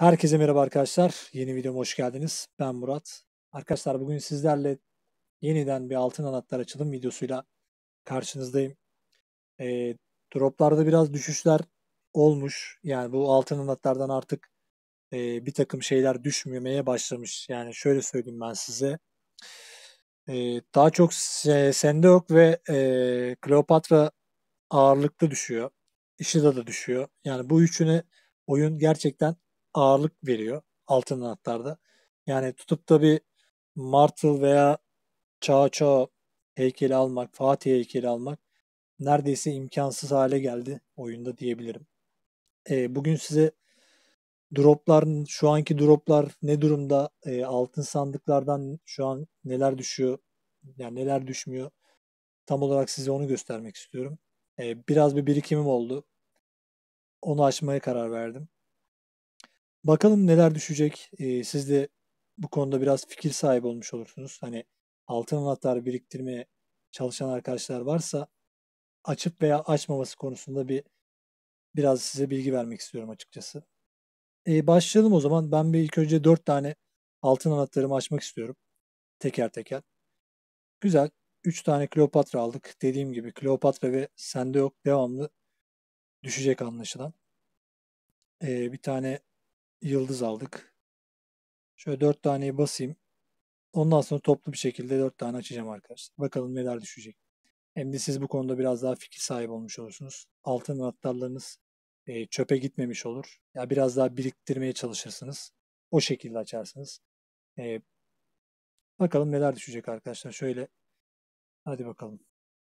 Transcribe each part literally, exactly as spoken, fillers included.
Herkese merhaba arkadaşlar. Yeni videoma hoş geldiniz. Ben Murat. Arkadaşlar bugün sizlerle yeniden bir altın anahtar açılım videosuyla karşınızdayım. E, Droplarda biraz düşüşler olmuş. Yani bu altın anahtardan artık e, bir takım şeyler düşmemeye başlamış. Yani şöyle söyleyeyim ben size. E, daha çok se Sendok ve e, Kleopatra ağırlıklı düşüyor. Ishida da düşüyor. Yani bu üçüne oyun gerçekten ağırlık veriyor altın anahtarda. Yani tutup da bir Martel veya Cao Cao heykeli almak, Fatih heykeli almak neredeyse imkansız hale geldi oyunda diyebilirim. E, bugün size droplar, şu anki droplar ne durumda, e, altın sandıklardan şu an neler düşüyor, yani neler düşmüyor, tam olarak size onu göstermek istiyorum. E, biraz bir birikimim oldu. Onu açmaya karar verdim. Bakalım neler düşecek. Ee, siz de bu konuda biraz fikir sahibi olmuş olursunuz. Hani altın anahtar biriktirmeye çalışan arkadaşlar varsa açıp veya açmaması konusunda bir biraz size bilgi vermek istiyorum açıkçası. Ee, başlayalım o zaman. Ben bir ilk önce dört tane altın anahtarımı açmak istiyorum. Teker teker. Güzel. Üç tane Kleopatra aldık. Dediğim gibi Kleopatra ve sende yok devamlı düşecek anlaşılan. Ee, bir tane yıldız aldık. Şöyle dört taneyi basayım. Ondan sonra toplu bir şekilde dört tane açacağım arkadaşlar. Bakalım neler düşecek. Hem de siz bu konuda biraz daha fikir sahibi olmuş olursunuz. Altın anahtarlarınız e, çöpe gitmemiş olur. Ya biraz daha biriktirmeye çalışırsınız. O şekilde açarsınız. E, Bakalım neler düşecek arkadaşlar. Şöyle hadi bakalım.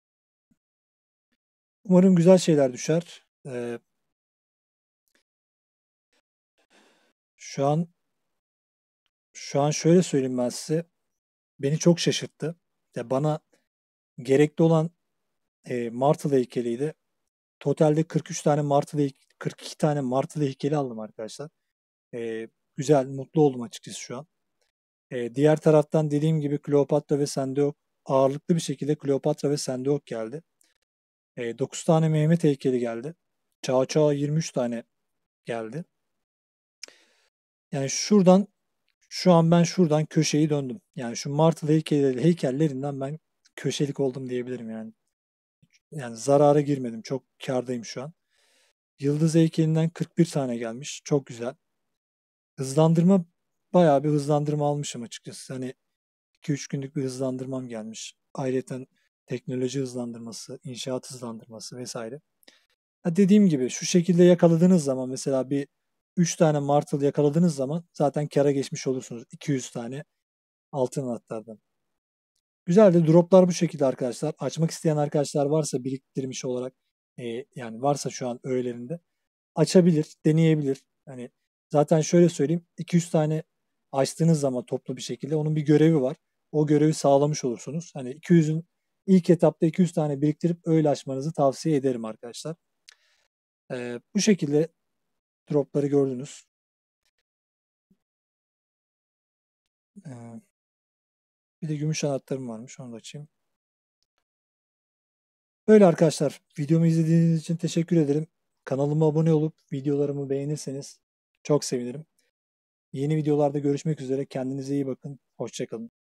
Umarım güzel şeyler düşer. E, şu an şu an şöyle söyleyeyim ben size. Beni çok şaşırttı. Ya bana gerekli olan e, Martel heykeliydi. Totalde kırk üç tane Martılı kırk iki tane Martılı heykeli aldım arkadaşlar. Ee, güzel, mutlu oldum açıkçası şu an. Ee, diğer taraftan dediğim gibi Kleopatra ve Sendeok ağırlıklı bir şekilde Kleopatra ve Sendeok geldi. Ee, dokuz tane Mehmet heykeli geldi. Çağ Çağ yirmi üç tane geldi. Yani şuradan şu an ben şuradan köşeyi döndüm. Yani şu Martılı heykelleri, heykellerinden ben köşelik oldum diyebilirim yani. Yani zarara girmedim. Çok kârdayım şu an. Yıldız heykelinden kırk bir tane gelmiş. Çok güzel. Hızlandırma bayağı bir hızlandırma almışım açıkçası. Hani iki üç günlük bir hızlandırmam gelmiş. Ayrıca teknoloji hızlandırması, inşaat hızlandırması vesaire. Ha dediğim gibi şu şekilde yakaladığınız zaman mesela bir üç tane Martel yakaladığınız zaman zaten kâra geçmiş olursunuz. iki yüz tane altın anahtardan. Güzel de droplar bu şekilde arkadaşlar. Açmak isteyen arkadaşlar varsa biriktirmiş olarak e, yani varsa şu an öğelerinde açabilir, deneyebilir. Hani zaten şöyle söyleyeyim, iki yüz tane açtığınız zaman toplu bir şekilde onun bir görevi var. O görevi sağlamış olursunuz. Hani iki yüzün ilk etapta iki yüz tane biriktirip öyle açmanızı tavsiye ederim arkadaşlar. Ee, bu şekilde dropları gördünüz. Ee, Bir de gümüş anahtarım varmış. Onu da açayım. Böyle arkadaşlar. Videomu izlediğiniz için teşekkür ederim. Kanalıma abone olup videolarımı beğenirseniz çok sevinirim. Yeni videolarda görüşmek üzere. Kendinize iyi bakın. Hoşça kalın.